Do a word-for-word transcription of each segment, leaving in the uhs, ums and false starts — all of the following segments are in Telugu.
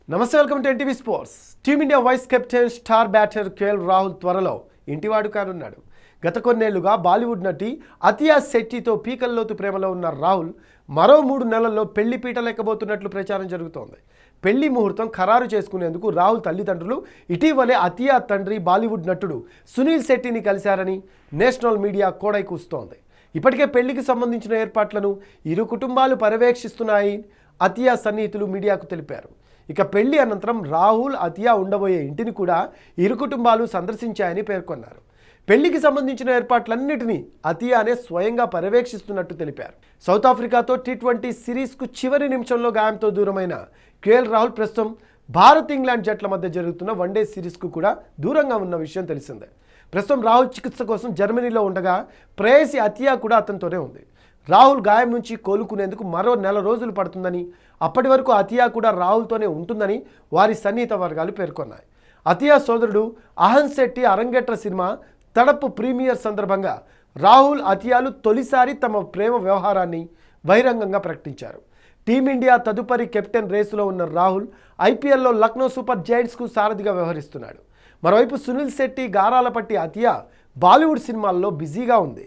నమస్తే welcome to NTV sports. Team India vice captain star batter KL Rahul త్వరలో ఇంటివాడు కానున్నాడు. గత కొన్నేళ్లుగా బాలీవుడ్ నటి అతియా శెట్టితో పీకల్లోతు ప్రేమలో ఉన్న రాహుల్ మరో మూడు నెలల్లో పెళ్లి పీటలెక్కబోతున్నట్లు ప్రచారం జరుగుతోంది. పెళ్లి ముహూర్తం ఖరారు చేసుకునేందుకు రాహుల్ తల్లిదండ్రులు ఇటీవలే అతియా తండ్రి బాలీవుడ్ నటుడు సునీల్ శెట్టిని కలిశారని నేషనల్ మీడియా కోడై కూస్తోంది. ఇప్పటికే పెళ్లికి సంబంధించిన ఏర్పాట్లను ఇరు కుటుంబాలు పర్యవేక్షిస్తున్నాయి అతియా సన్నిహితులు మీడియాకు తెలిపారు. ఇక పెళ్లి అనంతరం రాహుల్ అతియా ఉండబోయే ఇంటిని కూడా ఇరు కుటుంబాలు సందర్శించాయని పేర్కొన్నారు. పెళ్లికి సంబంధించిన ఏర్పాట్లన్నింటినీ అతియానే స్వయంగా పర్యవేక్షిస్తున్నట్టు తెలిపారు. సౌత్ ఆఫ్రికాతో టీ ట్వంటీ సిరీస్కు చివరి నిమిషంలో గాయంతో దూరమైన కేఎల్ రాహుల్ ప్రస్తుతం భారత్ ఇంగ్లాండ్ జట్ల మధ్య జరుగుతున్న వన్డే సిరీస్కు కూడా దూరంగా ఉన్న విషయం తెలిసిందే. ప్రస్తుతం రాహుల్ చికిత్స కోసం జర్మనీలో ఉండగా ప్రేయసి అతియా కూడా అతనితోనే ఉంది. రాహుల్ గాయం నుంచి కోలుకునేందుకు మరో నెల రోజులు పడుతుందని, అప్పటి వరకు అతియా కూడా రాహుల్తోనే ఉంటుందని వారి సన్నిహిత వర్గాలు పేర్కొన్నాయి. అతియా సోదరుడు అహన్ శెట్టి అరంగేట్ర సినిమా తడపు ప్రీమియర్ సందర్భంగా రాహుల్ అతియాలు తొలిసారి తమ ప్రేమ వ్యవహారాన్ని బహిరంగంగా ప్రకటించారు. టీమిండియా తదుపరి కెప్టెన్ రేసులో ఉన్న రాహుల్ ఐపీఎల్లో లక్నో సూపర్ జైంట్స్కు సారథిగా వ్యవహరిస్తున్నాడు. మరోవైపు సునీల్ శెట్టి గారాల పట్టి అతియా బాలీవుడ్ సినిమాల్లో బిజీగా ఉంది.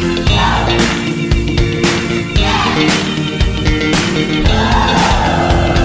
Yeah.